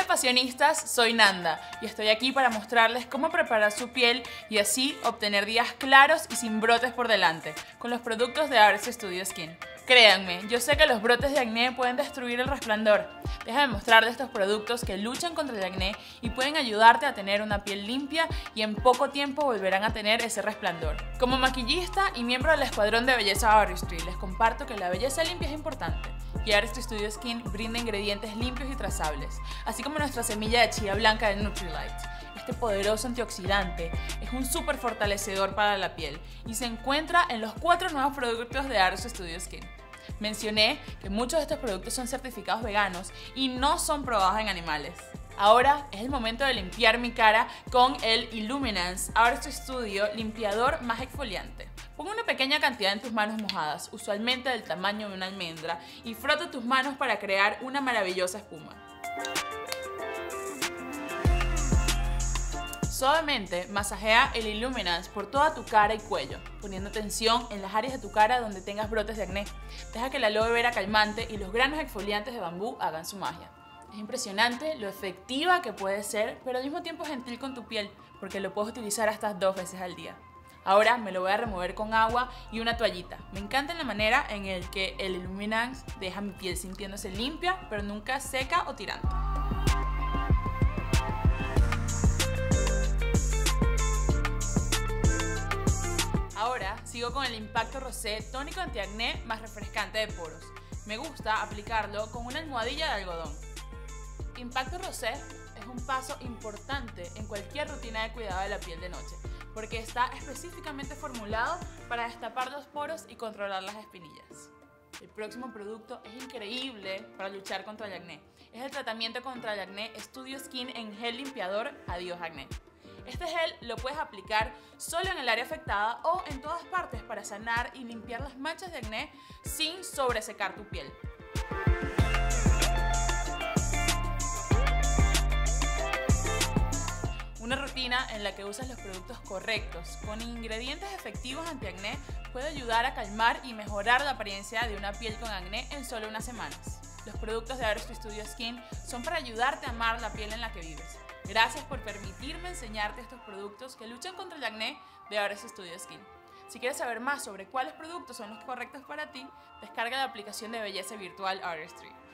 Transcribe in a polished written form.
fashionistas, soy Nanda y estoy aquí para mostrarles cómo preparar su piel y así obtener días claros y sin brotes por delante con los productos de Artist Studio Skin. Créanme, yo sé que los brotes de acné pueden destruir el resplandor. Déjame mostrarles estos productos que luchan contra el acné y pueden ayudarte a tener una piel limpia y en poco tiempo volverán a tener ese resplandor. Como maquillista y miembro del escuadrón de belleza Artistry, les comparto que la belleza limpia es importante y Artist Studio Skin brinda ingredientes limpios y trazables, así como nuestra semilla de chía blanca de Nutrilite. Este poderoso antioxidante es un súper fortalecedor para la piel y se encuentra en los 4 nuevos productos de Artist Studio Skin. Mencioné que muchos de estos productos son certificados veganos y no son probados en animales. Ahora es el momento de limpiar mi cara con el Illuminance Artist Studio Limpiador más Exfoliante. Pon una pequeña cantidad en tus manos mojadas, usualmente del tamaño de una almendra, y frota tus manos para crear una maravillosa espuma. Suavemente masajea el Illuminance por toda tu cara y cuello, poniendo tensión en las áreas de tu cara donde tengas brotes de acné. Deja que el aloe vera calmante y los granos exfoliantes de bambú hagan su magia. Es impresionante lo efectiva que puede ser, pero al mismo tiempo gentil con tu piel, porque lo puedes utilizar hasta 2 veces al día. Ahora me lo voy a remover con agua y una toallita. Me encanta la manera en la que el Illuminance deja mi piel sintiéndose limpia, pero nunca seca o tirante. Ahora sigo con el Impacto Rosé tónico antiacné más refrescante de poros. Me gusta aplicarlo con una almohadilla de algodón. Impacto Rosé es un paso importante en cualquier rutina de cuidado de la piel de noche, porque está específicamente formulado para destapar los poros y controlar las espinillas. El próximo producto es increíble para luchar contra el acné. Es el tratamiento contra el acné Studio Skin en gel limpiador Adiós Acné. Este gel lo puedes aplicar solo en el área afectada o en todas partes para sanar y limpiar las manchas de acné sin sobresecar tu piel. Una rutina en la que usas los productos correctos con ingredientes efectivos antiacné puede ayudar a calmar y mejorar la apariencia de una piel con acné en solo unas semanas. Los productos de Artist Studio Skin son para ayudarte a amar la piel en la que vives. Gracias por permitirme enseñarte estos productos que luchan contra el acné de Artist Studio Skin. Si quieres saber más sobre cuáles productos son los correctos para ti, descarga la aplicación de belleza virtual Artistry.